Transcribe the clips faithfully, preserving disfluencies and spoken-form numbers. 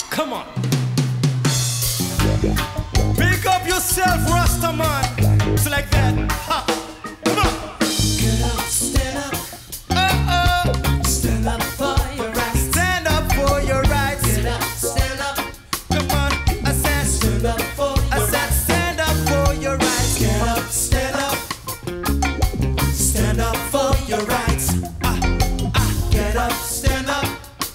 Come on. Pick up yourself, Rasta man. It's like that. Ha. Come on. Get up, stand up. Oh, oh. Stand up for your rights. Stand up for your rights. Get up, stand up. Come on. I said, Stand up for I your said, rights. stand up for your rights. Get up, stand up. Stand up for your rights. Ah, ah. Get up, stand up.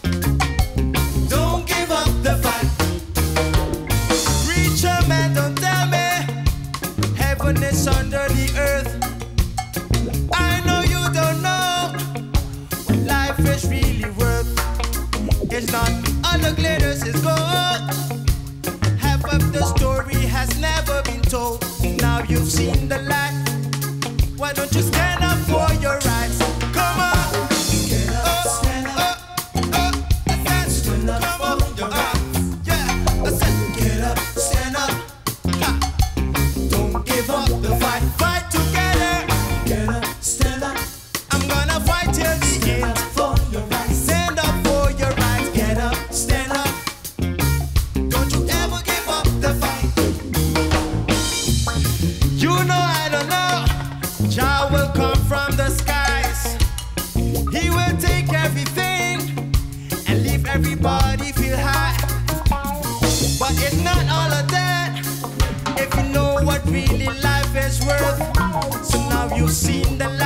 Don't give up the fight. Preacher man, don't tell me heaven is under the earth. I know you don't know what life is really worth. It's not all the glitters is gold. Half of the story has never been told. Now you've seen the light. Why don't you stand up for your rights? Come on. Get up, Oh, stand up. oh, oh. I said, Stand up come for on. your Uh, rights. yeah, I said, Get up, stand up. ha. Don't give up the fight. Fight together. Get up, stand up. I'm gonna fight till the Stand end. up for your rights. Stand up for your rights. Get up, stand up. Don't you ever give up the fight. You know I don't know. Jah will come from the skies. He will take everything and leave everybody feel high. But it's not all of that if you know what really life is worth. So now you've seen the light.